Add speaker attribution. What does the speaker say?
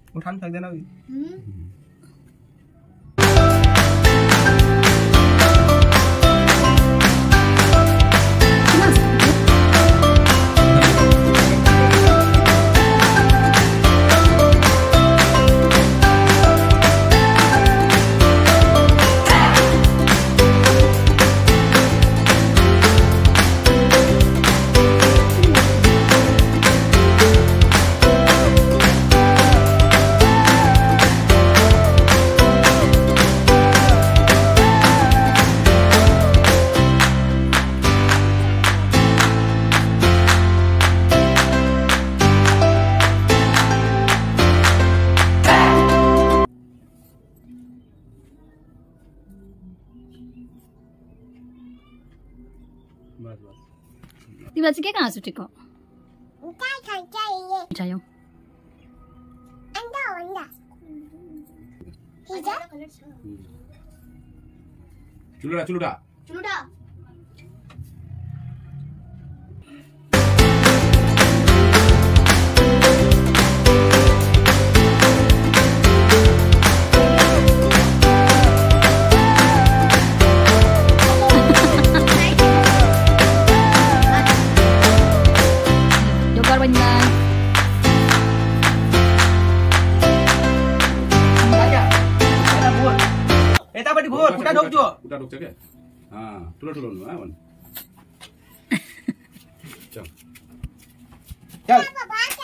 Speaker 1: उठान फेंक देना भी
Speaker 2: तिमीलाई चाहिँ के कहाँ सुटेको चाहियो
Speaker 3: चुलुडा चुलुडा
Speaker 2: चुलुडा
Speaker 1: उठा ढोक जो
Speaker 3: उठा ढोक क्या हाँ ठुलो ठुलो हुनु भन चल
Speaker 1: चल